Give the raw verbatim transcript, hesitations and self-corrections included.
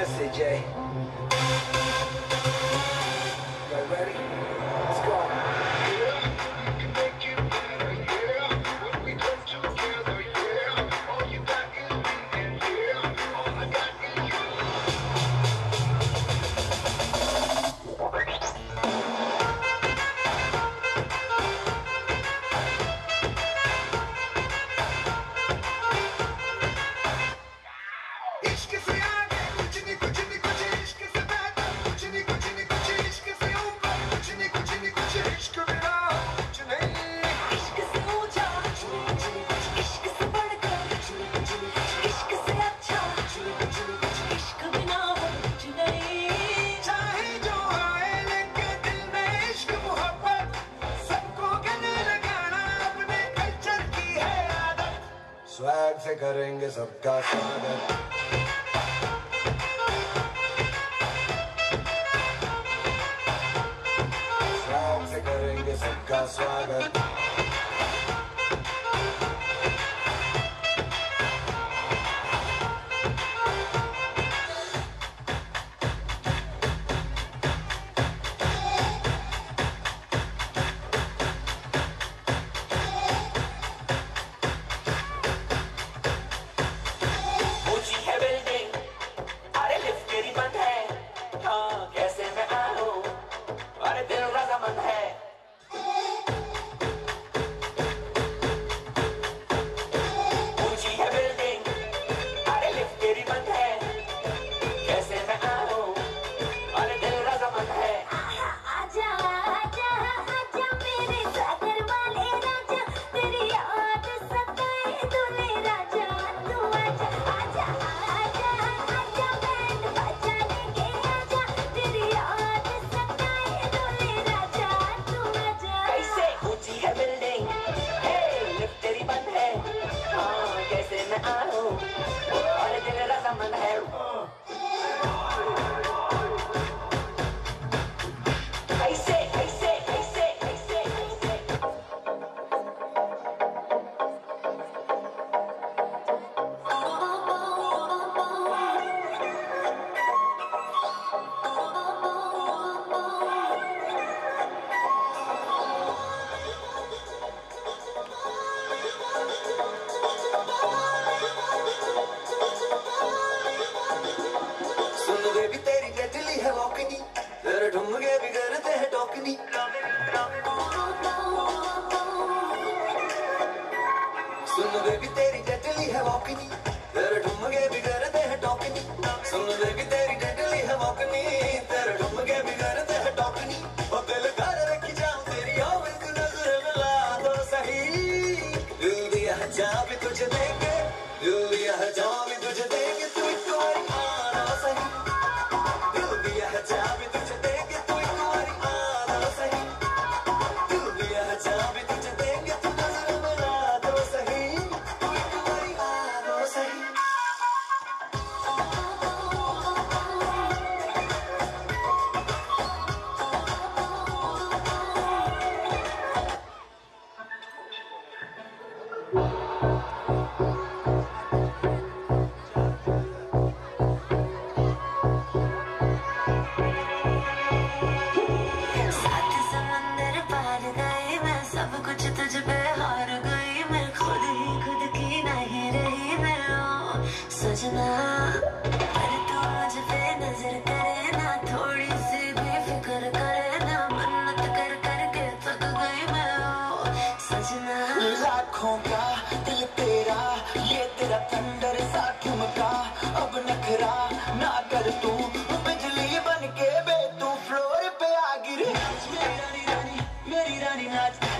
message, eh? You ready? Let's go. Swag से करेंगे सबका स्वागत। स्वैग से करेंगे सबका स्वागत। ढूंढे भी करते हैं टोकनी सुन बेबी तेरी टटली है वॉकनी तेरे ढूंढे भी करते हैं टोकनी सुन बेबी तेरी टटली है वॉकनी तेरे ढूंढे भी करते हैं टोकनी और दिल कर रखी जाऊं तेरी और एक नजर मिला दो सही दिल दिया जहाँ भी तुझे देंगे दिल दिया जहाँ भी तुझे देंगे तू एक बारी आना सही दिल दिया जहाँ भी तुझे देंगे तू एक बारी आना सही दिल दिया जहाँ भी तुझे देंगे तू नजर मिला दो सही तू एक बारी आना सही सजना पर तू मुझ पे नजर करे ना थोड़ी सी भी फिक्र करे ना मन्नत कर करके थक गई मैं ओ सजना लाखों का दिल तेरा ये तेरा थंडर सा ठुमका अब नखरा ना कर तू बिजली बन के बे तू फ्लोर पे आ गिरी मेरी रानी रानी मेरी रानी नाच